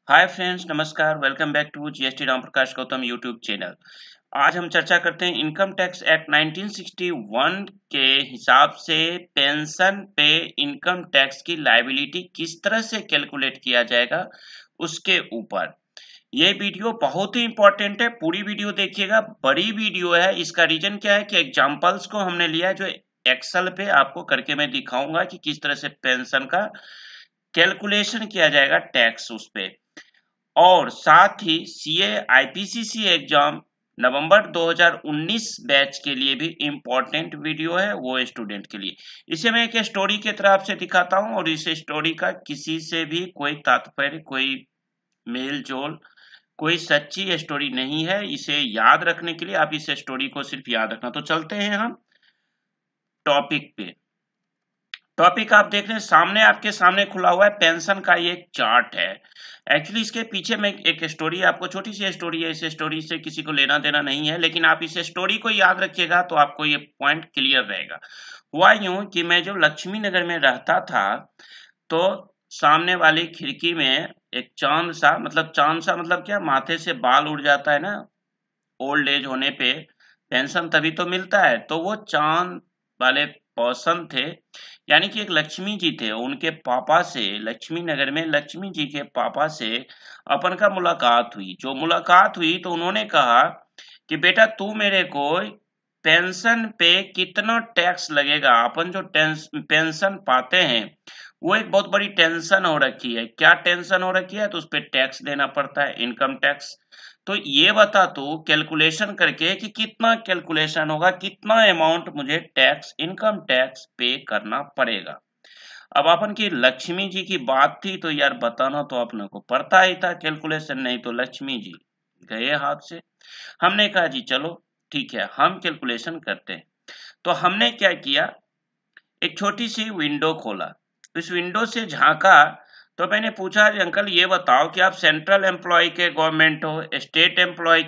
हाय friends, नमस्कार। Welcome back to GST Ram Prakash Gautam YouTube channel. आज हम चर्चा करते हैं इनकम टैक्स एक्ट 1961 के हिसाब से पेंशन पे इनकम टैक्स की लायबिलिटी किस तरह से कैलकुलेट किया जाएगा उसके ऊपर। ये वीडियो बहुत ही इंपॉर्टेंट है, पूरी वीडियो देखिएगा। बड़ी वीडियो है। इसका रीजन क्या है कि एग्जांपल्स को हमने लिया है जो एक्सेल पे आपको करके मैं दिखाऊंगा कि किस तरह से पेंशन का कैलकुलेशन किया जाएगा टैक्स उस पे। और साथ ही सीए आईपीसीसी एग्जाम नवंबर 2019 बैच के लिए भी इम्पोर्टेंट वीडियो है वो स्टूडेंट के लिए। इसे मैं एक स्टोरी के तरफ से दिखाता हूं और इस स्टोरी का किसी से भी कोई तात्पर्य, कोई मेल जोल, कोई सच्ची स्टोरी नहीं है। इसे याद रखने के लिए आप इस स्टोरी को सिर्फ याद रखना। तो चलते हैं हम टॉपिक पे। टॉपिक आप देख रहे हैं सामने, आपके सामने खुला हुआ है पेंशन का ये एक चार्ट है। एक्चुअली इसके पीछे में एक स्टोरी, आपको छोटी सी स्टोरी है। इस स्टोरी से किसी को लेना देना नहीं है, लेकिन आप इस स्टोरी को याद रखिएगा तो आपको ये पॉइंट क्लियर रहेगा। हुआ यूं कि मैं जो लक्ष्मी नगर में रहता था, तो सामने वाली खिड़की में एक चांद सा मतलब क्या, माथे से बाल उड़ जाता है ना ओल्ड एज होने पे, पेंशन तभी तो मिलता है। तो वो चांद वाले पर्सन थे, यानी कि एक लक्ष्मी जी थे। उनके पापा से, लक्ष्मी नगर में लक्ष्मी जी के पापा से अपन का मुलाकात हुई। जो मुलाकात हुई तो उन्होंने कहा कि बेटा तू मेरे को पेंशन पे कितना टैक्स लगेगा। अपन जो पेंशन पाते हैं वो एक बहुत बड़ी टेंशन हो रखी है। क्या टेंशन हो रखी है? तो उस पर टैक्स देना पड़ता है, इनकम टैक्स। तो ये बता तू कैलकुलेशन करके कि कितना कैलकुलेशन होगा, कितना अमाउंट मुझे टैक्स, इनकम टैक्स पे करना पड़ेगा। अब अपन की लक्ष्मी जी की बात थी तो यार बताना तो अपने को पड़ता ही था कैलकुलेशन, नहीं तो लक्ष्मी जी गए हाथ से। हमने कहा जी चलो ठीक है, हम कैलकुलेशन करते हैं। तो हमने क्या किया, एक छोटी सी विंडो खोला। इस विंडो से झांका तो मैंने पूछा जी अंकल ये बताओ कि आप सेंट्रल एम्प्लॉय के गवर्नमेंट हो, स्टेट एम्प्लॉय,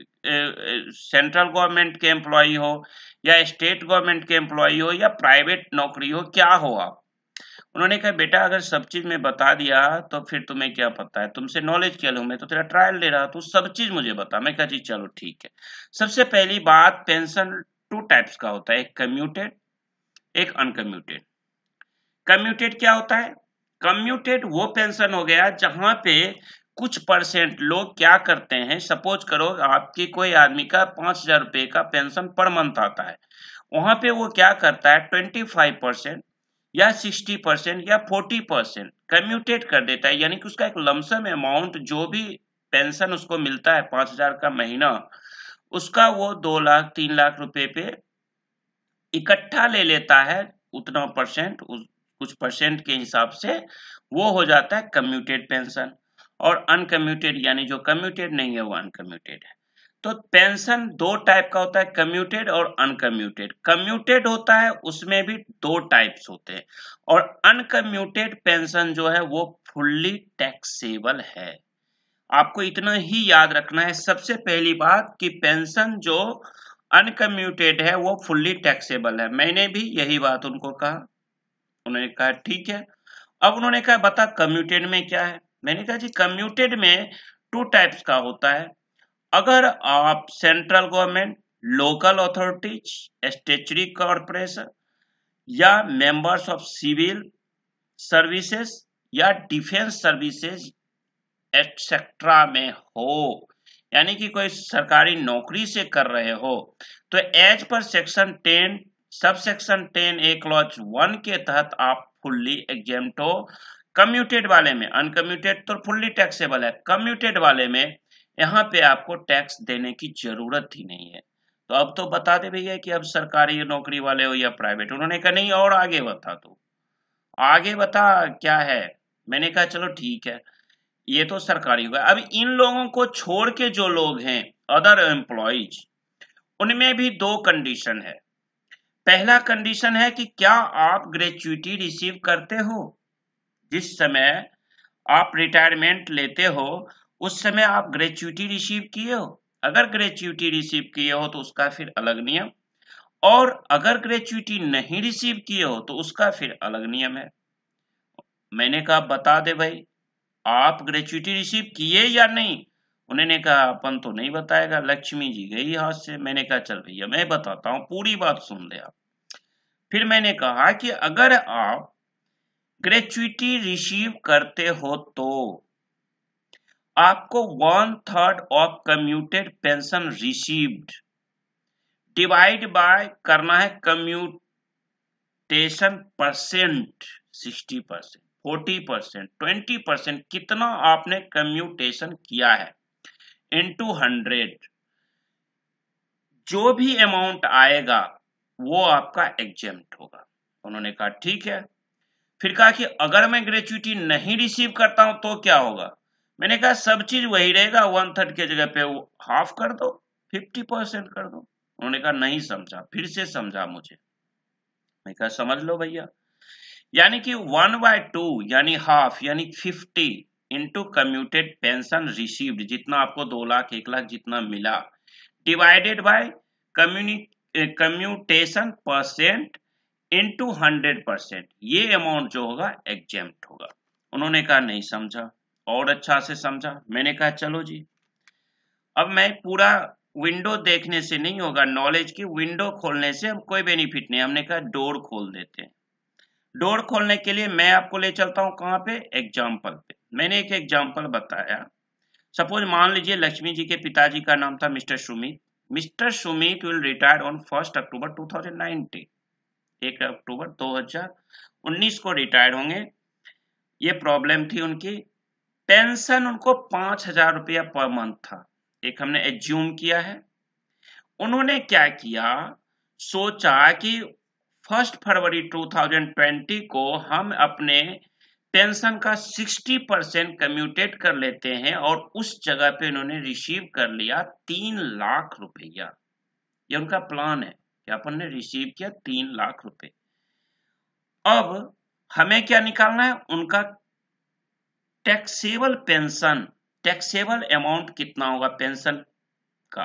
सेंट्रल गवर्नमेंट के एम्प्लॉय हो, या स्टेट गवर्नमेंट के एम्प्लॉय हो, या प्राइवेट नौकरी हो, क्या हो आप? उन्होंने कहा बेटा अगर सब चीज मैं बता दिया तो फिर तुम्हें क्या पता है, तुमसे नॉलेज क्या लूं, मैं तो तेरा ट्रायल ले रहा, तू सब चीज मुझे बता। मैं कहा जी चलो ठीक है। सबसे पहली बात, पेंशन टू टाइप्स का होता है, एक कम्यूटेड, एक अनकम्यूटेड। कम्यूटेड क्या होता है? कम्यूटेड वो पेंशन हो गया जहां पे कुछ परसेंट लोग क्या करते हैं, सपोज करो आपकी कोई आदमी का 5,000 रुपए का पेंशन पर मंथ आता है, वहां पे वो क्या करता है 25% या 60% या 40% कम्यूटेट कर देता है। यानी कि उसका एक लमसम अमाउंट, जो भी पेंशन उसको मिलता है 5,000 का महीना, उसका वो 2 लाख 3 लाख रुपए पे इकट्ठा ले लेता है। उतना परसेंट, कुछ परसेंट के हिसाब से वो हो जाता है कम्यूटेड पेंशन। और अनकम्यूटेड, यानी जो कम्यूटेड नहीं है वो अनकम्यूटेड है। तो पेंशन दो टाइप का होता है, कम्यूटेड और अनकम्यूटेड। कम्यूटेड होता है उसमें भी दो टाइप्स होते हैं, और अनकम्यूटेड पेंशन जो है वो फुल्ली टैक्सेबल है। आपको इतना ही याद रखना है सबसे पहली बात कि पेंशन जो अनकम्यूटेड है वो फुल्ली टैक्सेबल है। मैंने भी यही बात उनको कहा, उन्होंने कहा ठीक है। अब उन्होंने कहा बता कम्यूटेड में क्या है। मैंने कहा जी कम्यूटेड में टू टाइप्स का होता है। अगर आप central government, local authorities, statutory corporation, या मेंबर्स ऑफ सिविल सर्विसेज, या डिफेंस सर्विसेज एक्सेट्रा में हो, यानी कि कोई सरकारी नौकरी से कर रहे हो, तो as per section 10 sub section 10 ए क्लॉज 1 के तहत आप फुल्ली एग्जेम्प्ट हो। कम्यूटेड वाले में, अनकम्यूटेड तो फुल्ली टैक्सेबल है, कम्यूटेड वाले में यहाँ पे आपको टैक्स देने की जरूरत ही नहीं है। तो अब तो बता दे भैया कि अब सरकारी नौकरी वाले हो या प्राइवेट। उन्होंने कहा नहीं और आगे बता, तो आगे बता क्या है। मैंने कहा चलो ठीक है, ये तो सरकारी होगा। अब इन लोगों को छोड़ के जो लोग हैं अदर एम्प्लॉइज, उनमें भी दो कंडीशन है। पहला कंडीशन है कि क्या आप ग्रेच्युटी रिसीव करते हो, जिस समय आप रिटायरमेंट लेते हो उस समय आप ग्रेच्युटी रिसीव किए हो। अगर ग्रेच्युटी रिसीव किए हो तो उसका फिर अलग नियम, और अगर ग्रेच्युटी नहीं रिसीव किए हो तो उसका फिर अलग नियम है। मैंने कहा बता दे भाई। आप ग्रेच्युटी रिसीव किए या नहीं? उन्होंने कहा अपन तो नहीं बताएगा, लक्ष्मी जी गई हाथ से। मैंने कहा चल भैया मैं बताता हूँ, पूरी बात सुन ले आप। फिर मैंने कहा कि अगर आप ग्रेच्युटी रिसीव करते हो तो आपको 1/3 of commuted pension received divide by करना है कम्यूटेशन परसेंट, 60%, 40%, 20%, कितना आपने कम्यूटेशन किया है, इनटू 100। जो भी अमाउंट आएगा वो आपका एग्जेम्प्ट होगा। उन्होंने कहा ठीक है। फिर कहा कि अगर मैं ग्रेच्युटी नहीं रिसीव करता हूं तो क्या होगा? मैंने कहा सब चीज वही रहेगा, 1/3 के जगह पे हाफ कर दो, 50% कर दो। उन्होंने कहा नहीं समझा, फिर से समझा मुझे। मैं कहा समझ लो भैया, यानी कि 1/2 यानी हाफ यानी 50 इंटू कम्यूटेड पेंशन रिसीव्ड, जितना आपको 2 लाख 1 लाख जितना मिला, divided by commutation percent into 100%, ये अमाउंट जो होगा एग्जेम्प्ट होगा। उन्होंने कहा नहीं समझा, और अच्छा से समझा। मैंने कहा चलो जी, अब मैं पूरा विंडो देखने से नहीं होगा, नॉलेज की विंडो खोलने से अब कोई बेनिफिट नहीं। हमने कहा डोर खोल देते हैं। डोर खोलने के लिए मैं आपको ले चलता हूं कहां पे, एग्जाम्पल पे। मैंने एक एग्जाम्पल बताया। सपोज मान लीजिए लक्ष्मी जी के पिताजी का नाम था mister Sumit. Mister Sumit will retire on 1 अक्टूबर 2019, 1 अक्टूबर 2019 को रिटायर होंगे। ये प्रॉब्लम थी उनकी। पेंशन उनको 5,000 रुपया पर मंथ था, एक हमने एज्यूम किया है। उन्होंने क्या किया, सोचा कि 1 फरवरी 2020 को हम अपने पेंशन का 60% कम्यूटेट कर लेते हैं, और उस जगह पे इन्होंने रिसीव कर लिया 3 लाख रुपया। ये उनका प्लान है कि अपन ने रिसीव किया 3 लाख रुपए। अब हमें क्या निकालना है, उनका टैक्सेबल पेंशन, टैक्सेबल अमाउंट कितना होगा पेंशन का।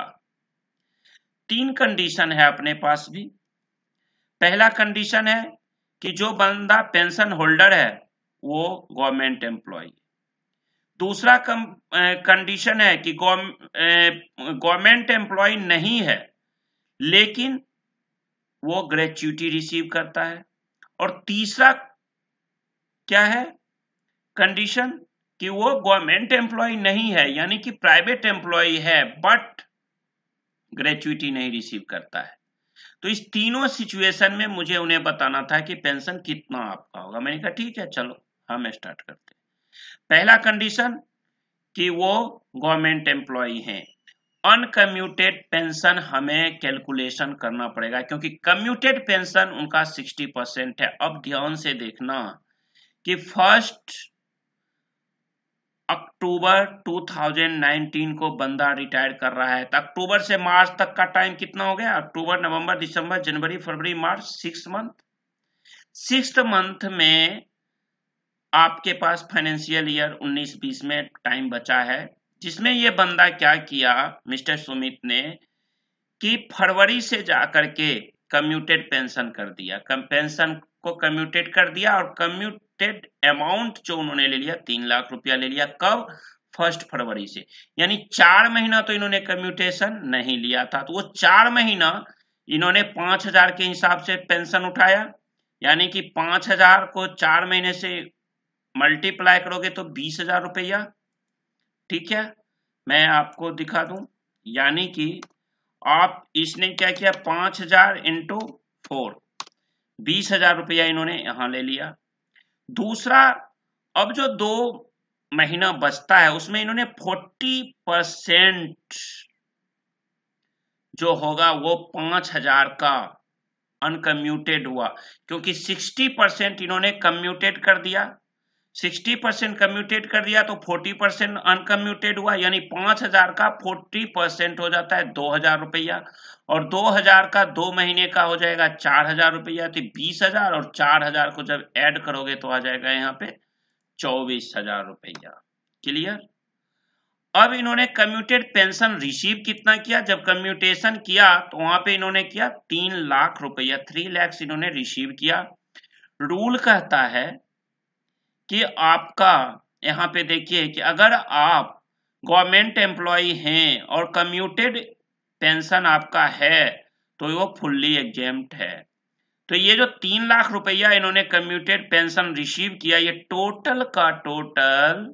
3 कंडीशन है अपने पास भी। पहला कंडीशन है कि जो बंदा पेंशन होल्डर है वो गवर्नमेंट एम्प्लॉय। दूसरा कंडीशन है कि गवर्नमेंट एम्प्लॉय नहीं है लेकिन वो ग्रेच्युटी रिसीव करता है। और तीसरा क्या है कंडीशन, कि वो गवर्नमेंट एम्प्लॉय नहीं है यानी कि प्राइवेट एम्प्लॉय है बट ग्रेच्युटी नहीं रिसीव करता है। तो इस तीनों सिचुएशन में मुझे उन्हें बताना था कि पेंशन कितना आपका होगा। मैंने कहा ठीक है चलो हम स्टार्ट करते हैं। पहला कंडीशन कि वो गवर्नमेंट एम्प्लॉय हैं। अनकम्यूटेड पेंशन हमें कैलकुलेशन करना पड़ेगा क्योंकि कम्यूटेड पेंशन उनका 60% है। अब ध्यान से देखना कि 1 अक्टूबर 2019 को बंदा रिटायर कर रहा है, तो अक्टूबर से मार्च तक का टाइम कितना हो गया, अक्टूबर नवंबर दिसंबर जनवरी फरवरी मार्च, 6 मंथ। 6th मंथ में आपके पास फाइनेंशियल ईयर 19-20 में टाइम बचा है, जिसमें ये बंदा क्या किया मिस्टर सुमित ने कि फरवरी से जाकर के कम्यूटेड पेंशन कर दिया, पेंशन को कम्यूटेड कर दिया, और कम्यूटेड अमाउंट जो उन्होंने ले लिया 3 लाख रुपया ले लिया। कब, 1 फरवरी से। यानी 4 महीना तो इन्होंने कम्यूटेशन नहीं लिया था, तो वो 4 महीना इन्होंने 5,000 के हिसाब से पेंशन उठाया, यानी कि 5,000 को 4 महीने से मल्टीप्लाई करोगे तो 20,000 रुपया। ठीक है, मैं आपको दिखा दूं, यानी कि आप इसने क्या किया 5,000 इंटू 4, 20,000 रुपया इन्होंने यहां ले लिया। दूसरा, अब जो 2 महीना बचता है उसमें इन्होंने 40% जो होगा वो 5,000 का अनकम्यूटेड हुआ, क्योंकि 60% इन्होंने कम्यूटेड कर दिया। 60% कम्यूटेड कर दिया तो 40% अनकम्यूटेड हुआ, यानी 5,000 का 40% हो जाता है 2,000 रुपया, और 2,000 का 2 महीने का हो जाएगा 4,000 रुपया, तो 20,000 और 4,000 को जब ऐड करोगे तो आ जाएगा यहाँ पे 24,000 रुपया। क्लियर। अब इन्होंने कम्यूटेड पेंशन रिसीव कितना किया, जब कम्यूटेशन किया तो वहां पे इन्होंने किया 3 लाख रुपया, 3 लाख इन्होंने रिसीव किया। रूल कहता है कि आपका यहाँ पे देखिए कि अगर आप गवर्नमेंट एम्प्लॉय हैं और कम्यूटेड पेंशन आपका है तो वो फुल्ली एग्जेम्प्ट है। तो ये जो 3 लाख रुपया इन्होंने कम्यूटेड पेंशन रिसीव किया, ये टोटल का टोटल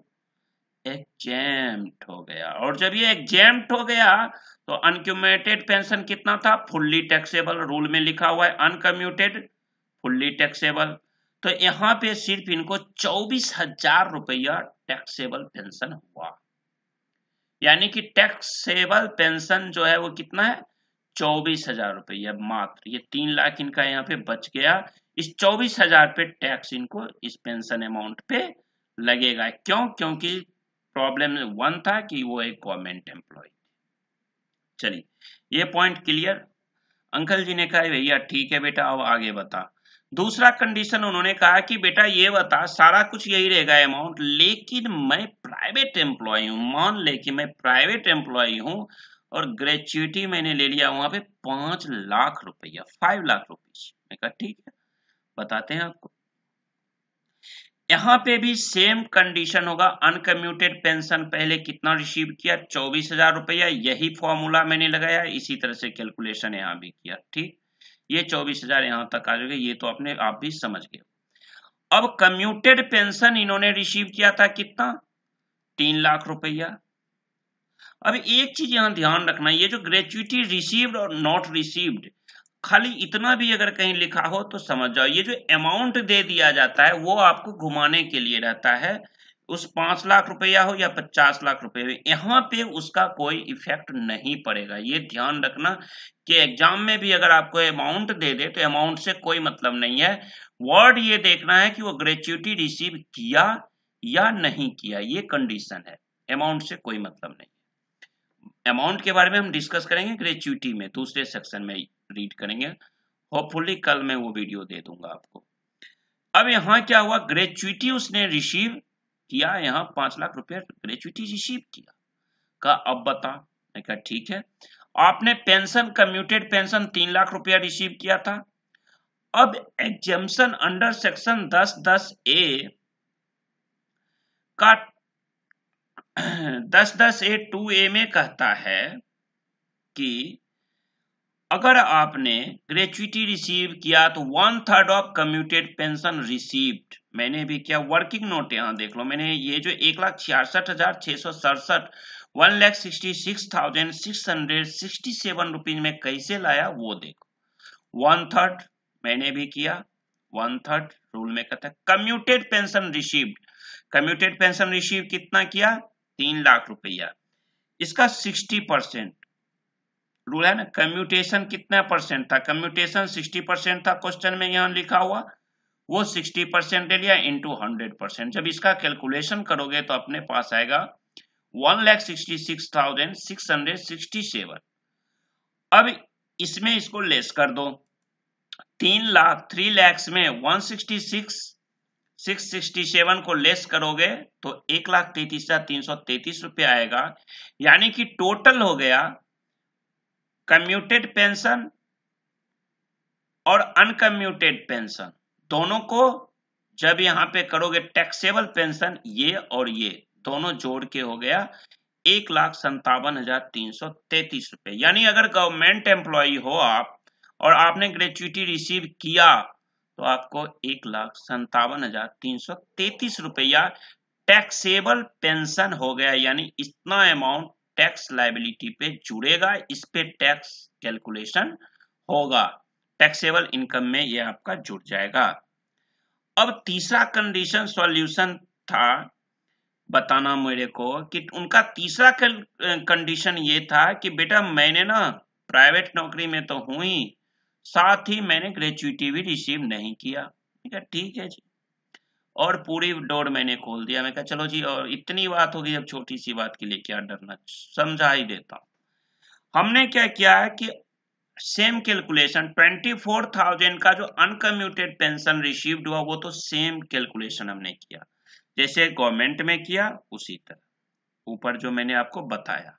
एग्जेम्प्ट हो गया। और जब ये एग्जेम्प्ट हो गया तो अनकम्यूटेड पेंशन कितना था, फुल्ली टैक्सेबल, रूल में लिखा हुआ है अनकम्यूटेड फुल्ली टैक्सेबल। तो यहाँ पे सिर्फ इनको 24,000 रुपया टैक्सेबल पेंशन हुआ, यानी कि टैक्सेबल पेंशन जो है वो कितना है, 24,000 रुपया मात्र। ये 3 लाख इनका यहाँ पे बच गया, इस 24,000 पे टैक्स इनको इस पेंशन अमाउंट पे लगेगा। क्यों? क्योंकि प्रॉब्लम 1 था कि वो एक गवर्नमेंट एम्प्लॉय। चलिए ये पॉइंट क्लियर। अंकल जी ने कहा भैया ठीक है बेटा, अब आगे बता। दूसरा कंडीशन उन्होंने कहा कि बेटा ये बता, सारा कुछ यही रहेगा अमाउंट, लेकिन मैं प्राइवेट एम्प्लॉय हूं, मान ले कि मैं प्राइवेट एम्प्लॉय हूं और ग्रेच्युटी मैंने ले लिया वहां पे 5 लाख रुपया, 5 लाख रुपीज। मैं कहा ठीक है, बताते हैं आपको। यहाँ पे भी सेम कंडीशन होगा, अनकम्यूटेड पेंशन पहले कितना रिसीव किया, 24,000 रुपया, यही फॉर्मूला मैंने लगाया, इसी तरह से कैलकुलेशन यहाँ भी किया। ठीक, ये 24,000 यहां तक आ जाएगा, ये तो अपने आप भी समझ गए। अब कम्यूटेड पेंशन इन्होंने रिसीव किया था कितना, 3 लाख रुपया। अब एक चीज यहां ध्यान रखना, ये जो ग्रेच्युटी रिसीव्ड और नॉट रिसीव्ड, खाली इतना भी अगर कहीं लिखा हो तो समझ जाओ, ये जो अमाउंट दे दिया जाता है वो आपको घुमाने के लिए रहता है। उस 5 लाख रुपया हो या 50 लाख रुपया हो, यहाँ पे उसका कोई इफेक्ट नहीं पड़ेगा। ये ध्यान रखना कि एग्जाम में भी अगर आपको अमाउंट दे दे तो अमाउंट से कोई मतलब नहीं है, वर्ड ये देखना है कि वो ग्रेच्युटी रिसीव किया या नहीं किया, ये कंडीशन है, अमाउंट से कोई मतलब नहीं। अमाउंट के बारे में हम डिस्कस करेंगे ग्रेच्युटी में, दूसरे सेक्शन में रीड करेंगे, होपफुली कल मैं वो वीडियो दे दूंगा आपको। अब यहाँ क्या हुआ, ग्रेच्युटी उसने रिसीव किया, यहाँ 5 लाख रुपया ग्रेच्युटी रिसीव किया। का अब बता, मैं कहा ठीक है, आपने पेंशन कम्यूटेड पेंशन 3 लाख रुपया रिसीव किया था। अब एग्जेम्पशन अंडर सेक्शन 10(10)(a) का 10(10)(a)(2)(a) में कहता है कि अगर आपने ग्रेच्युटी रिसीव किया तो 1/3 ऑफ कम्यूटेड पेंशन रिसीव्ड, मैंने भी किया, वर्किंग नोट यहाँ देख लो, मैंने ये जो 1,66,667 1,66,667 रुपीज में कैसे लाया वो देखो। 1/3 मैंने भी किया, 1/3 रूल में कहता है। Commuted pension received, commuted pension receive कितना किया, 3 लाख रुपया, इसका 60% रूल है ना। कम्यूटेशन कितना परसेंट था, कम्यूटेशन 60% था क्वेश्चन में यहाँ लिखा हुआ, वो 60% ले लिया इंटू 100%। जब इसका कैलकुलेशन करोगे तो अपने पास आएगा 1,66,667। अब इसमें इसको लेस कर दो, 3 lakhs में 166,667 को लेस करोगे तो 1,33,333 रुपया आएगा, यानी कि टोटल हो गया कम्यूटेड पेंशन और अनकम्यूटेड पेंशन दोनों को जब यहां पे करोगे टैक्सेबल पेंशन, ये और ये दोनों जोड़ के हो गया 1,57,333 रुपए। यानी अगर गवर्नमेंट एम्प्लॉय हो आप और आपने ग्रेच्युटी रिसीव किया तो आपको 1,57,333 रुपया टैक्सेबल पेंशन हो गया, यानी इतना अमाउंट टैक्स लायबिलिटी पे जुड़ेगा, इस पे टैक्स कैलकुलेशन होगा, टैक्सेबल इनकम में ये आपका जुड़ जाएगा। अब तीसरा कंडीशन सॉल्यूशन था बताना मेरे को कि उनका तीसरा कंडीशन ये था कि बेटा मैंने ना प्राइवेट नौकरी में तो हूं ही, साथ ही मैंने ग्रेच्युटी भी रिसीव नहीं किया। ठीक है जी, और पूरी डोर मैंने खोल दिया। मैं कहा चलो जी, और इतनी बात होगी, जब छोटी सी बात के लिए क्या डरना, समझा ही देता हूं। हमने क्या किया है कि सेम कैलकुलेशन 24,000 का जो अनकम्यूटेड पेंशन रिसीव्ड हुआ वो तो सेम कैलकुलेशन हमने किया जैसे गवर्नमेंट में किया, उसी तरह ऊपर जो मैंने आपको बताया।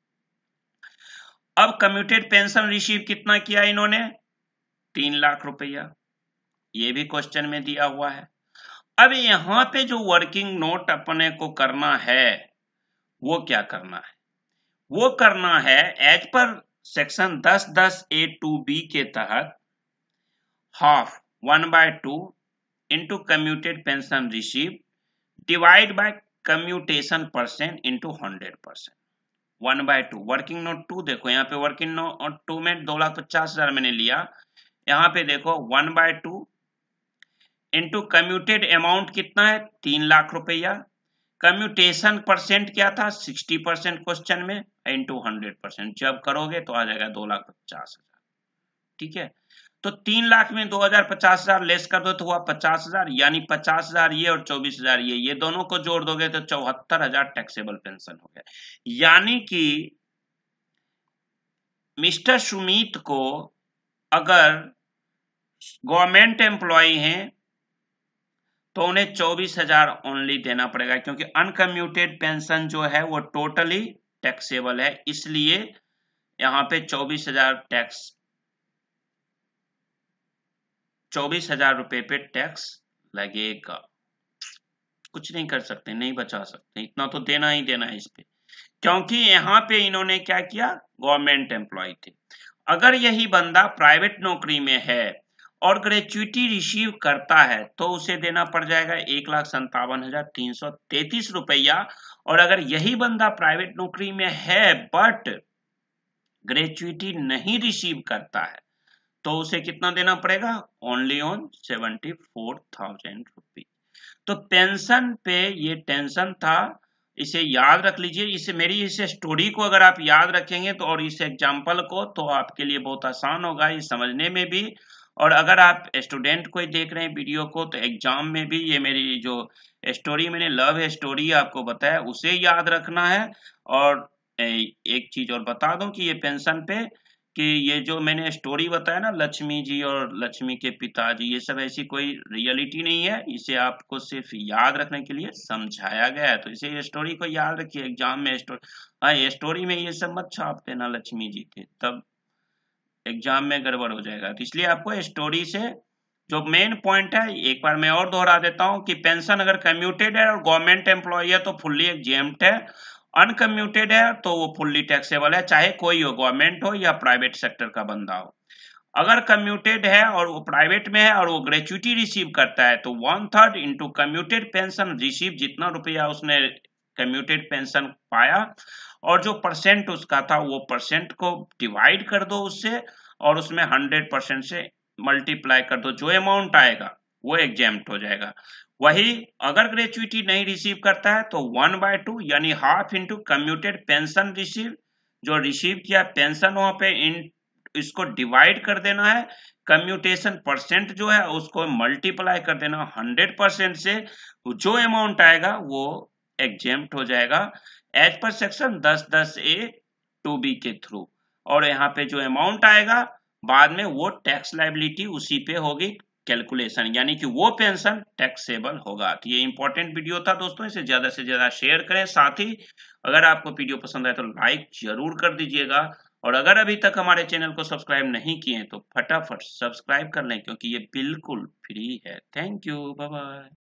अब कम्यूटेड पेंशन रिसीव कितना किया इन्होंने, 3 लाख रुपया, ये भी क्वेश्चन में दिया हुआ है। अब यहाँ पे जो वर्किंग नोट अपने को करना है वो क्या करना है, वो करना है एज पर सेक्शन 10(10)(a)(2)(b) के तहत half 1/2 into commuted pension received divide by commutation percent into 100%। 1/2 working note 2 देखो यहाँ पे वर्किंग नोट 2 में 2,50,000 मैंने लिया, यहाँ पे देखो 1/2 इंटू कम्यूटेड अमाउंट कितना है 3 लाख रुपया, कम्यूटेशन परसेंट क्या था 60% क्वेश्चन में, इंटू 100%। जब करोगे तो आ जाएगा 2,50,000। ठीक है, तो 3 लाख में 2,50,000 लेस कर दो तो हुआ 50,000, यानी 50,000 ये और 24,000 ये दोनों को जोड़ दोगे तो 74,000 टैक्सेबल पेंशन हो गया। यानी कि मिस्टर सुमित को अगर गवर्नमेंट एम्प्लॉय हैं तो उन्हें 24,000 ओनली देना पड़ेगा, क्योंकि अनकम्यूटेड पेंशन जो है वो टोटली टैक्सेबल है, इसलिए यहाँ पे 24,000 टैक्स 24,000 रुपए पे टैक्स लगेगा। कुछ नहीं कर सकते, नहीं बचा सकते, इतना तो देना ही देना है इस पे, क्योंकि यहाँ पे इन्होंने क्या किया, गवर्नमेंट एम्प्लॉय थे। अगर यही बंदा प्राइवेट नौकरी में है और ग्रेच्युटी रिसीव करता है तो उसे देना पड़ जाएगा 1,57,333 रुपया। और अगर यही बंदा प्राइवेट नौकरी में है बट ग्रेच्युटी नहीं रिसीव करता है तो उसे कितना देना पड़ेगा, ओनली ऑन 74,000 रुपीज। तो पेंशन पे ये टेंशन था, इसे याद रख लीजिए। इसे मेरी इस स्टोरी को अगर आप याद रखेंगे तो और इस एग्जाम्पल को, तो आपके लिए बहुत आसान होगा ये समझने में भी। और अगर आप स्टूडेंट कोई देख रहे हैं वीडियो को तो एग्जाम में भी ये मेरी जो स्टोरी मैंने लव स्टोरी आपको बताया उसे याद रखना है। और एक चीज और बता दूं कि ये पेंशन पे कि ये जो मैंने स्टोरी बताया ना लक्ष्मी जी और लक्ष्मी के पिताजी, ये सब ऐसी कोई रियलिटी नहीं है, इसे आपको सिर्फ याद रखने के लिए समझाया गया है। तो इसे ये स्टोरी को याद रखिए एग्जाम में। हाँ, ये स्टोरी में ये सब मत छाप देना लक्ष्मी जी थे, तब एग्जाम में गड़बड़ हो जाएगा। तो इसलिए आपको स्टोरी से जो मेन पॉइंट है एक बार मैं और दोहरा देता हूं कि पेंशन अगर कम्यूटेड है और गवर्नमेंट एम्प्लॉय है तो फुल्ली एग्जेम्प्ट है, अनकम्यूटेड है तो वो फुल्ली टैक्सेबल है, चाहे कोई हो, गवर्नमेंट हो या प्राइवेट सेक्टर का बंदा हो। अगर कम्यूटेड है और वो प्राइवेट में है और वो ग्रेच्युटी रिसीव करता है तो 1/3 इंटू कम्यूटेड पेंशन रिसीव, जितना रुपया उसने कम्यूटेड पेंशन पाया और जो परसेंट उसका था वो परसेंट को डिवाइड कर दो उससे, और उसमें 100% से मल्टीप्लाई कर दो, जो अमाउंट आएगा वो एग्जेम्प्ट हो जाएगा। वही अगर ग्रेच्युटी नहीं रिसीव करता है तो 1/2 यानी half into commuted pension receive, जो रिसीव किया पेंशन वहां पे इन इसको डिवाइड कर देना है, कम्यूटेशन परसेंट जो है उसको मल्टीप्लाई कर देना 100% से, जो अमाउंट आएगा वो एग्जेम्प्ट हो जाएगा एज पर सेक्शन 10(10)(a)(2)(b) के थ्रू। और यहाँ पे जो अमाउंट आएगा बाद में वो टैक्स लायबिलिटी उसी पे होगी कैलकुलेशन, यानी कि वो पेंशन टैक्सेबल होगा। तो ये इंपॉर्टेंट वीडियो था दोस्तों, इसे ज्यादा से ज्यादा शेयर करें। साथ ही अगर आपको वीडियो पसंद आए तो लाइक जरूर कर दीजिएगा, और अगर अभी तक हमारे चैनल को सब्सक्राइब नहीं किए तो फटाफट सब्सक्राइब कर लें, क्योंकि ये बिल्कुल फ्री है। Thank you, bye bye.